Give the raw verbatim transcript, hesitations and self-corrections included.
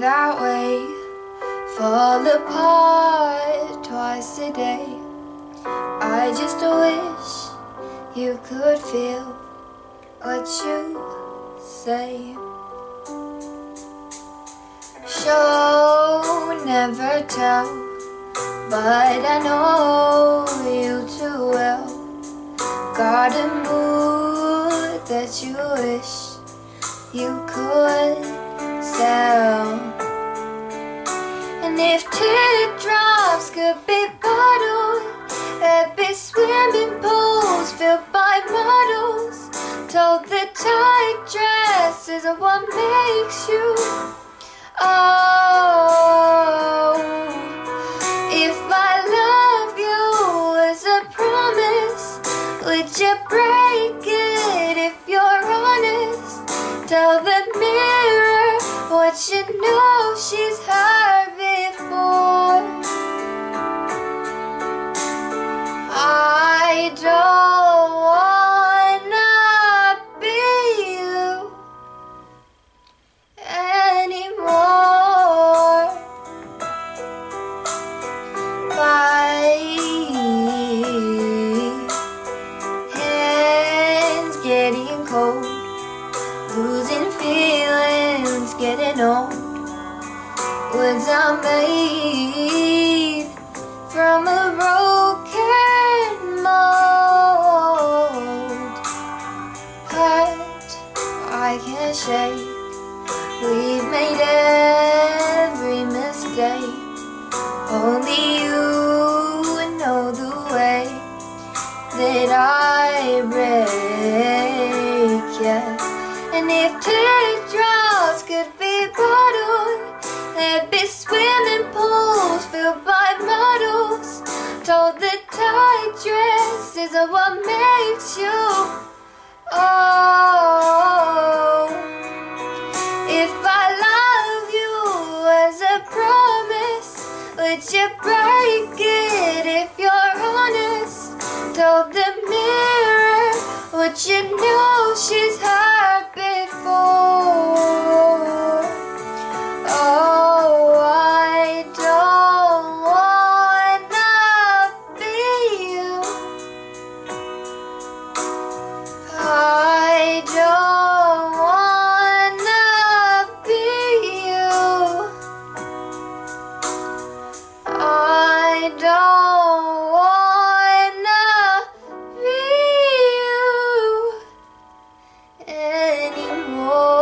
that way, fall apart twice a day. I just wish you could feel what you say. Show, never tell, but I know you too well. Got a mood that you wish you could sell. And if teardrops could be bottled, there'd be swimming pools filled by models. Told the tight dresses are what makes you. Oh, if I love you as a promise, would you break it if you're honest? Tell the mirror what you know she's heard before. I don't wanna be you anymore. My hands getting cold, losing feelings, getting old. Words are made from a broken mold. Hurt, I can't shake. We've made every mistake. Only you know the way that I break, yeah. And if teardrops could be bottled, there'd be swimming pools filled by models. Told the tight dresses are what makes you. Oh, if I love you as a promise, would you break it if you're honest? Told the mirror what you know she's heard before. Oh, I don't wanna be you. I don't wanna be you. I don't wanna be you anymore.